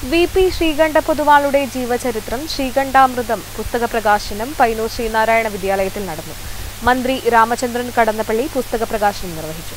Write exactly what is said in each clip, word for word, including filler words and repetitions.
V P Sreekanta പൊതുവാളുടെ ജീവചരിത്രം ശ്രീകണ്ഠാമൃതം പുസ്തക പ്രകാശനം പയ്യന്നൂർ ശ്രീനാരായണ വിദ്യാലയത്തിൽ നടന്നു. മന്ത്രി രാമചന്ദ്രൻ കടന്നപ്പള്ളി പുസ്തക പ്രകാശനം നിർവഹിച്ചു.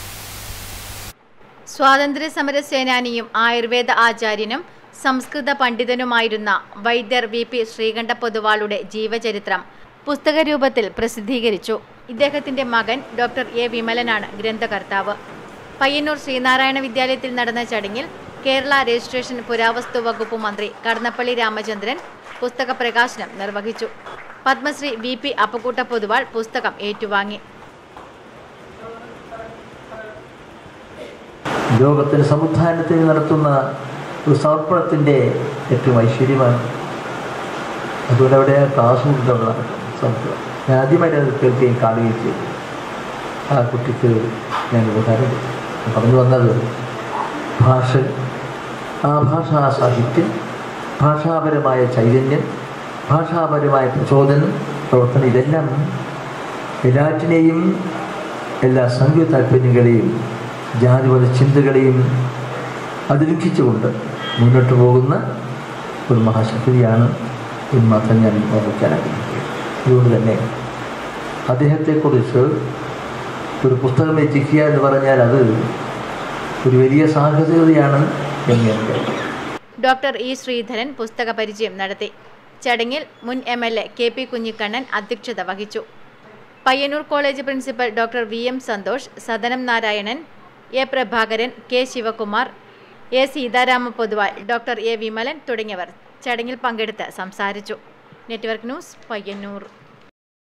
സ്വാതന്ത്ര്യ സമര സേനാനിയും ആയുർവേദ ആചാര്യനും സംസ്കൃത പണ്ഡിതനുമായിരുന്ന വൈദ്യർ വി പി ശ്രീകണ്ഠ പൊതുവാളുടെ ജീവചരിത്രം പുസ്തക രൂപത്തിൽ പ്രസിദ്ധീകരിച്ചു. ഇദ്ദേഹത്തിന്റെ മകൻ ഡോക്ടർ എ വിമലനാണ് ഗ്രന്ഥകർത്താവ്. പയ്യന്നൂർ ശ്രീനാരായണ വിദ്യാലയത്തിൽ നടന്ന ചടങ്ങിൽ കേരള രജിസ്ട്രേഷൻ പുരാവസ്തു വകുപ്പ് മന്ത്രി കടന്നപ്പള്ളി രാമചന്ദ്രൻ പുസ്തക പ്രകാശനം നിർവഹിച്ചു. പത്മശ്രീ വി പി അപ്പുക്കുട്ട പൊതുവാൾ പുസ്തകം ഏറ്റുവാങ്ങി. ലോകത്തിന് സമുദ്ധാനത്തിന് നടത്തുന്ന ഒരു സമർപ്പണത്തിൻ്റെ ഏറ്റവും ഐശ്വര്യമാണ്. അതുപോലെ അവിടെ ക്ലാസ് കൊണ്ടുള്ളതാണ് സംസ്കൃതം. ഞാൻ ആദ്യമായിട്ട് അത് കേൾക്കുകയും കാണുകയും ചെയ്തു. ആ കുട്ടിക്ക് ഞാൻ ഉപകാരം പറഞ്ഞു വന്നത് ഭാഷ, ആ ഭാഷാ സാഹിത്യം, ഭാഷാപരമായ ചൈതന്യം, ഭാഷാപരമായ പ്രചോദനം, പ്രവർത്തനം, ഇതെല്ലാം എല്ലാറ്റിനെയും എല്ലാ സംഗീത താല്പര്യങ്ങളെയും ജാതിമത ചിന്തകളെയും അതിലംഘിച്ചുകൊണ്ട് മുന്നോട്ട് പോകുന്ന ഒരു മഹാശക്തിയാണ് എന്ന് മാത്രം ഞാൻ ഓർമ്മിക്കാൻ ആഗ്രഹിക്കുക. അതുകൊണ്ട് തന്നെ അദ്ദേഹത്തെക്കുറിച്ച് ഒരു പുസ്തകം രചിക്കുക എന്ന് പറഞ്ഞാൽ അത് ഒരു വലിയ സാഹചര്യതയാണ് എന്ന് ഞാൻ കരുതുന്നു. ഡോക്ടർ ഇ ശ്രീധരൻ പുസ്തക പരിചയം നടത്തി. ചടങ്ങിൽ മുൻ M L A K P Kunhikannan അധ്യക്ഷത വഹിച്ചു. Payyanur college principal doctor V M Santhosh, Sadanam Narayanan, A Prabhakaran, K Sivakumar, A Seetharama Poduval, doctor A Vimalan തുടങ്ങിയവർ ചടങ്ങിൽ പങ്കെടുത്ത് സംസാരിച്ചു. Network news, Payyanur.